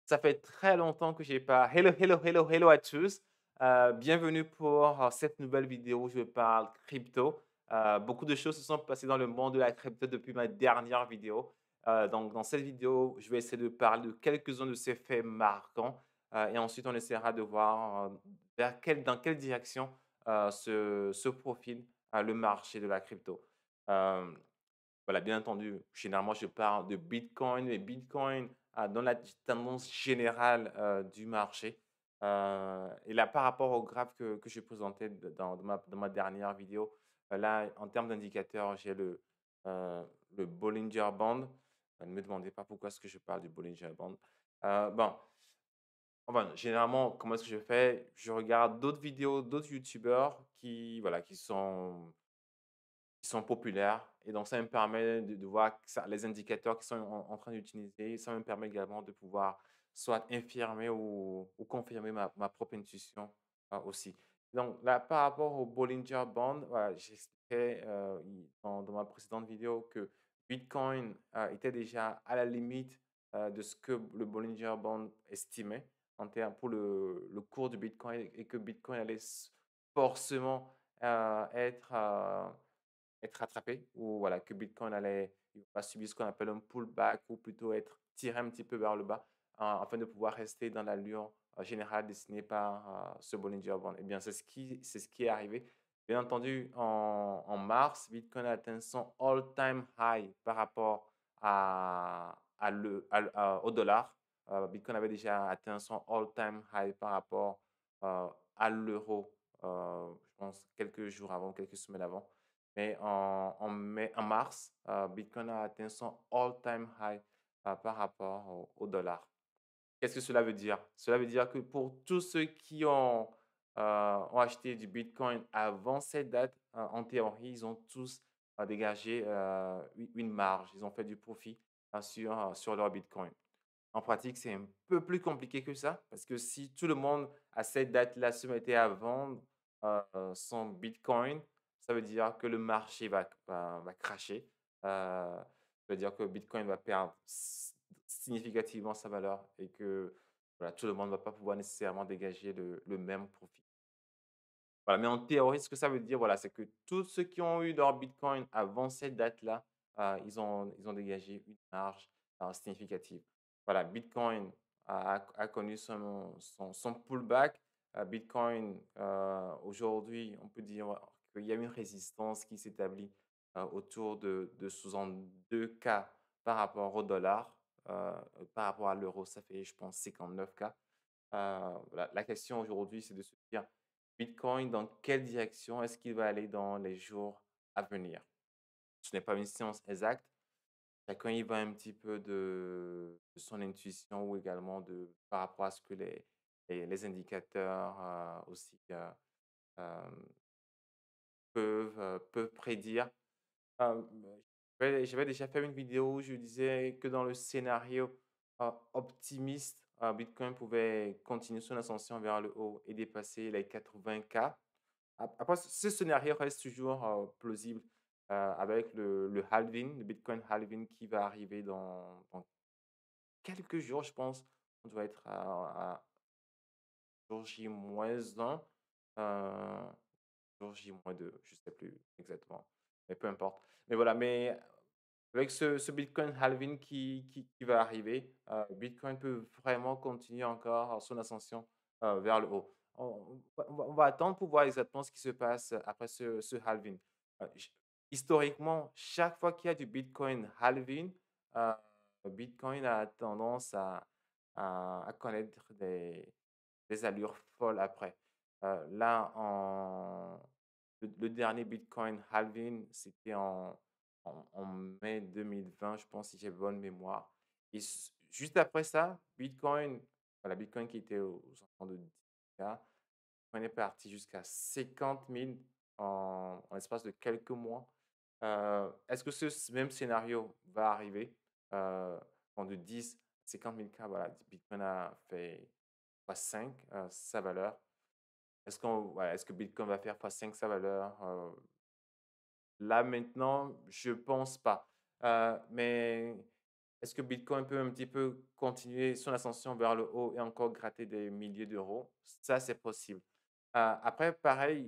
Ça fait très longtemps que j'ai pas hello, hello, hello, hello à tous. Bienvenue pour, cette nouvelle vidéo où je parle crypto. Beaucoup de choses se sont passées dans le monde de la crypto depuis ma dernière vidéo. Donc dans cette vidéo, je vais essayer de parler de quelques-uns de ces faits marquants, et ensuite on essaiera de voir, dans quelle direction, se profile, le marché de la crypto. Hem voilà, bien entendu, généralement, je parle de Bitcoin, mais Bitcoin, dans la tendance générale, du marché. Et là, par rapport au graphe que je présentais dans ma dernière vidéo, là, en termes d'indicateurs, j'ai le Bollinger Band. Ne me demandez pas pourquoi est-ce que je parle du Bollinger Band. Bon, enfin, généralement, comment est-ce que je fais? Je regarde d'autres vidéos, d'autres youtubeurs qui, voilà, qui sont populaires et donc ça me permet de voir que ça les indicateurs qu'ils sont en train d'utiliser. Ça me permet également de pouvoir soit infirmer ou confirmer ma propre intuition, aussi. Donc là, par rapport au Bollinger Band, voilà, j'expliquais, dans ma précédente vidéo que Bitcoin, était déjà à la limite, de ce que le Bollinger Band estimait en termes pour le cours du Bitcoin et que Bitcoin allait forcément, être, rattrapé ou voilà, que Bitcoin il va subir ce qu'on appelle un pullback ou plutôt être tiré un petit peu vers le bas, afin de pouvoir rester dans l'allure, générale dessinée par, ce Bollinger Band. Eh bien, c'est ce qui est arrivé. Bien entendu, en mars, Bitcoin a atteint son all-time high par rapport au dollar. Bitcoin avait déjà atteint son all-time high par rapport, à l'euro, je pense quelques jours avant, quelques semaines avant. Mais en mars, Bitcoin a atteint son all-time high, par rapport au dollar. Qu'est-ce que cela veut dire? Cela veut dire que pour tous ceux qui ont acheté du Bitcoin avant cette date, en théorie, ils ont tous, dégagé, une marge. Ils ont fait du profit, sur leur Bitcoin. En pratique, c'est un peu plus compliqué que ça, parce que si tout le monde à cette date-là se mettait à vendre, son bitcoin, ça veut dire que le marché va crasher. Ça veut dire que bitcoin va perdre significativement sa valeur et que, voilà, tout le monde ne va pas pouvoir nécessairement dégager le même profit. Voilà, mais en théorie, ce que ça veut dire, voilà, c'est que tous ceux qui ont eu leur bitcoin avant cette date-là, ils ont dégagé une marge, significative. Voilà, bitcoin a connu son pullback. Bitcoin, aujourd'hui, on peut dire qu'il y a une résistance qui s'établit, autour de 62 K par rapport au dollar. Par rapport à l'euro, ça fait, je pense, 59 K. Voilà, la question aujourd'hui, c'est de se dire: Bitcoin, dans quelle direction est-ce qu'il va aller dans les jours à venir? Ce n'est pas une science exacte. Chacun y va un petit peu de son intuition ou également par rapport à ce que les indicateurs, aussi, hem, peuvent prédire. J'avais déjà fait une vidéo où je disais que dans le scénario, optimiste, Bitcoin pouvait continuer son ascension vers le haut et dépasser les 80 K. Après, ce scénario reste toujours, plausible, avec le halving, le Bitcoin halving qui va arriver dans quelques jours, je pense. On doit être à jour J-1, jour J-2, je sais plus exactement, mais peu importe. Mais voilà, mais avec ce Bitcoin halving qui va arriver, Bitcoin peut vraiment continuer encore son ascension, vers le haut. On va attendre pour voir exactement ce qui se passe après ce halving. J Historiquement, chaque fois qu'il y a du Bitcoin halving, heu, Bitcoin a tendance à connaître des allures folles après. Là, le dernier Bitcoin halving, c'était en mai 2020, je pense, si j'ai bonne mémoire. Et juste après ça, Bitcoin, voilà, Bitcoin qui était aux alentours de 10 K, on est parti jusqu'à 50 000 en l'espace de quelques mois. Est-ce que ce même scénario va arriver? De 10 à 50 000 K, voilà, Bitcoin a fait fois 5, sa valeur. Est-ce que Bitcoin va faire fois 5 sa valeur? Là, maintenant, je pense pas. Mais Est-ce que Bitcoin peut un petit peu continuer son ascension vers le haut et encore gratter des milliers d'euros? Ça, c'est possible. Après, pareil,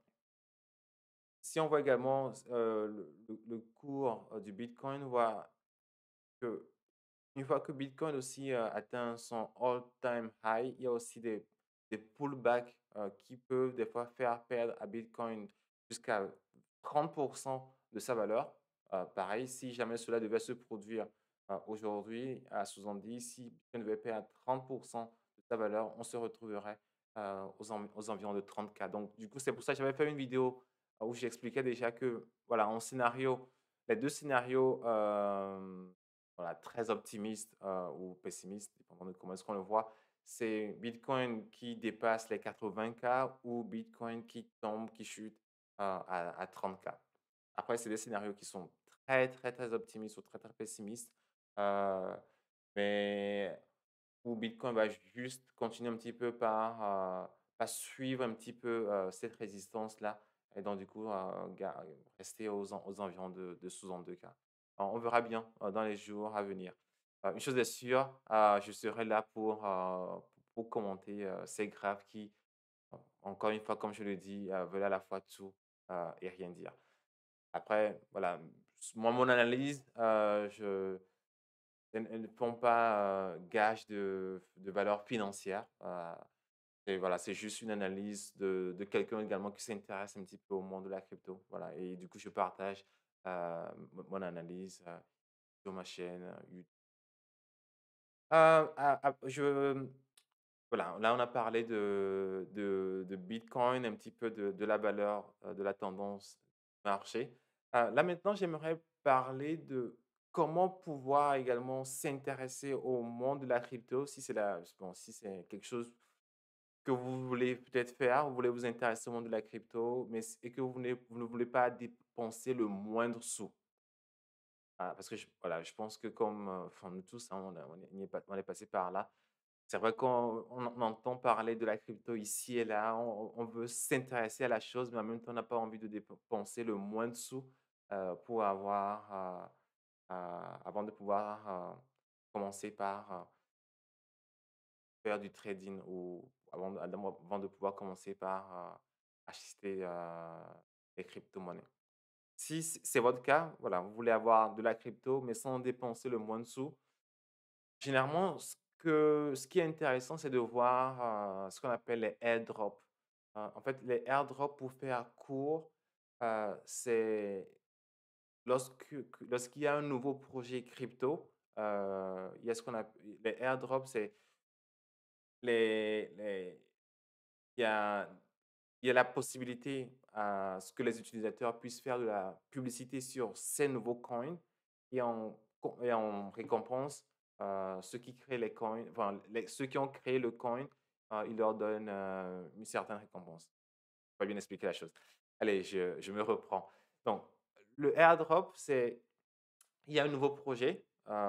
si on voit également le cours du Bitcoin, on voit que une fois que Bitcoin aussi atteint son all-time high, il y a aussi des pullbacks qui peuvent des fois faire perdre à Bitcoin jusqu'à 30% de sa valeur. Pareil, si jamais cela devait se produire aujourd'hui à 70, si Bitcoin devait perdre 30% de sa valeur, on se retrouverait aux environs de 30K. Donc, du coup, c'est pour ça que j'avais fait une vidéo où j'expliquais déjà que, voilà, en scénario, les deux scénarios voilà, très optimiste ou pessimiste, dépendant de comment est-ce qu'on le voit, c'est Bitcoin qui dépasse les 80K ou Bitcoin qui tombe, qui chute à 30K. Après, c'est des scénarios qui sont très, très, très optimistes ou très, très pessimistes, euh, mais où Bitcoin va juste continuer un petit peu par suivre un petit peu cette résistance-là et donc du coup rester aux environs de 62K. Alors, on verra bien dans les jours à venir. Une chose est sûre, je serai là pour commenter ces graphes qui, encore une fois, comme je le dis, veulent à la fois tout et rien dire. Après, voilà, moi, mon analyse, elles ne font pas gage de valeur financière. Et voilà, c'est juste une analyse de quelqu'un également qui s'intéresse un petit peu au monde de la crypto. Voilà, et du coup, je partage mon analyse sur ma chaîne YouTube. Voilà, là, on a parlé de Bitcoin, un petit peu de la valeur, de la tendance marché. Là, maintenant, j'aimerais parler de comment pouvoir également s'intéresser au monde de la crypto, si c'est bon, si c'est quelque chose que vous voulez peut-être faire, vous voulez vous intéresser au monde de la crypto, mais et que vous ne voulez pas dépenser le moindre sou. Parce que voilà, je pense que comme enfin, nous tous, hein, on est passé par là. C'est vrai qu'on entend parler de la crypto ici et là, on veut s'intéresser à la chose, mais en même temps, on n'a pas envie de dépenser le moins de sous pour avant de pouvoir commencer par faire du trading ou avant de pouvoir commencer par acheter des crypto-monnaies. Si c'est votre cas, voilà, vous voulez avoir de la crypto, mais sans dépenser le moins de sous, généralement, ce qui est intéressant, c'est de voir ce qu'on appelle les airdrops. En fait, les airdrops, pour faire court, c'est lorsqu'il y a un nouveau projet crypto, il y a ce qu'on appelle les airdrops, c'est les il y a il y a la possibilité à ce que les utilisateurs puissent faire de la publicité sur ces nouveaux coins et en récompense, ceux qui créent les coins, enfin, ceux qui ont créé le coin, ils leur donnent une certaine récompense. Pas bien expliquer la chose. Allez, je me reprends. Donc, le airdrop, c'est il y a un nouveau projet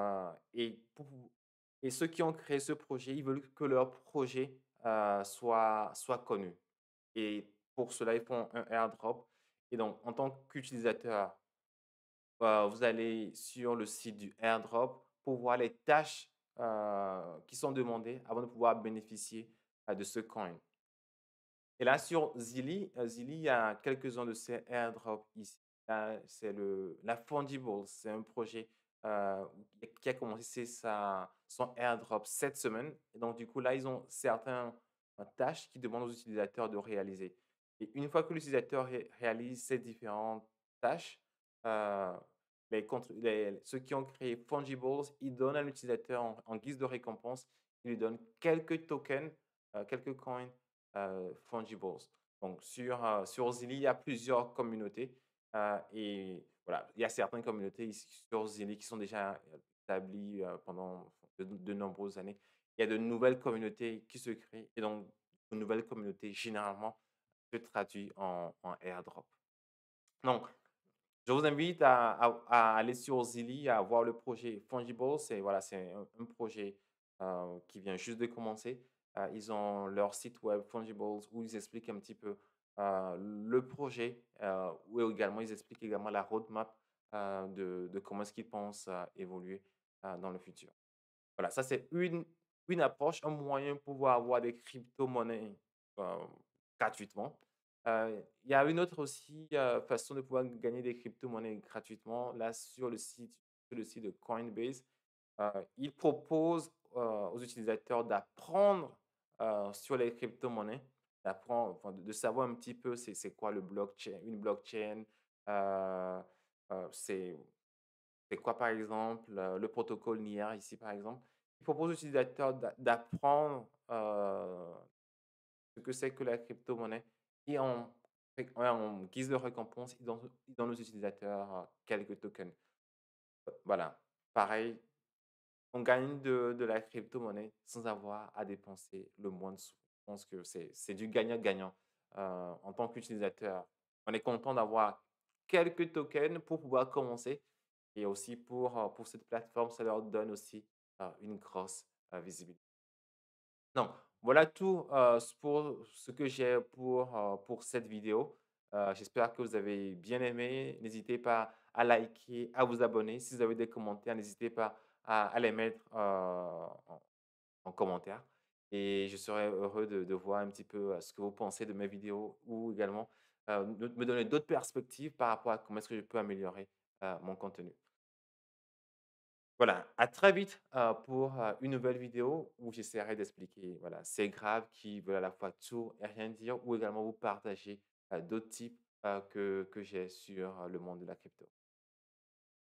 et ceux qui ont créé ce projet, ils veulent que leur projet soit connu. Et pour cela, ils font un airdrop. Et donc, en tant qu'utilisateur, vous allez sur le site du airdrop pour voir les tâches qui sont demandées avant de pouvoir bénéficier de ce coin. Et là, sur Zilli, Zilli, il y a quelques-uns de ces airdrops ici. Là, c'est la Fungibles, c'est un projet euh, qui a commencé son airdrop cette semaine. Et donc, du coup, là, ils ont certaines tâches qui demandent aux utilisateurs de réaliser. Et une fois que l'utilisateur réalise ces différentes tâches, euh, ceux qui ont créé Fungibles, ils donnent à l'utilisateur en guise de récompense, ils lui donnent quelques tokens, quelques coins Fungibles. Donc, sur Zilli, il y a plusieurs communautés. Et voilà, il y a certaines communautés ici sur Zilli qui sont déjà établies pendant de nombreuses années. Il y a de nouvelles communautés qui se créent. Et donc, de nouvelles communautés, généralement, se traduit en airdrop. Donc, je vous invite à aller sur Zilli, à voir le projet Fungible. C'est un projet qui vient juste de commencer. Ils ont leur site web Fungibles où ils expliquent un petit peu le projet, où également ils expliquent également la roadmap de comment est-ce qu'ils pensent évoluer dans le futur. Voilà, ça c'est une approche, un moyen de pouvoir avoir des crypto-monnaies, heu, gratuitement. Il y a une autre aussi, façon de pouvoir gagner des crypto-monnaies gratuitement, là sur le site de Coinbase. Ils proposent, aux utilisateurs d'apprendre, sur les crypto-monnaies, d'apprendre, enfin de savoir un petit peu c'est quoi le blockchain une blockchain, heu c'est quoi, par exemple, le protocole NIR ici, par exemple? Il propose aux utilisateurs d'apprendre, ce que c'est que la crypto-monnaie et en guise de récompense, ils donnent aux utilisateurs, quelques tokens. Voilà, pareil, on gagne de la crypto-monnaie sans avoir à dépenser le moins de sous. Je pense que c'est du gagnant-gagnant, en tant qu'utilisateur. On est content d'avoir quelques tokens pour pouvoir commencer et aussi pour cette plateforme, ça leur donne aussi, une grosse, visibilité. Donc, voilà tout, pour ce que j'ai pour cette vidéo. J'espère que vous avez bien aimé. N'hésitez pas à liker, à vous abonner. Si vous avez des commentaires, n'hésitez pas à les mettre, en commentaire et je serai heureux de voir un petit peu, ce que vous pensez de mes vidéos ou également, de me donner d'autres perspectives par rapport à comment est-ce que je peux améliorer, mon contenu. Voilà, à très vite, pour, une nouvelle vidéo où j'essaierai d'expliquer, voilà, ces graphes qui veulent à la fois tout et rien dire ou également vous partager, d'autres types, que j'ai sur, le monde de la crypto.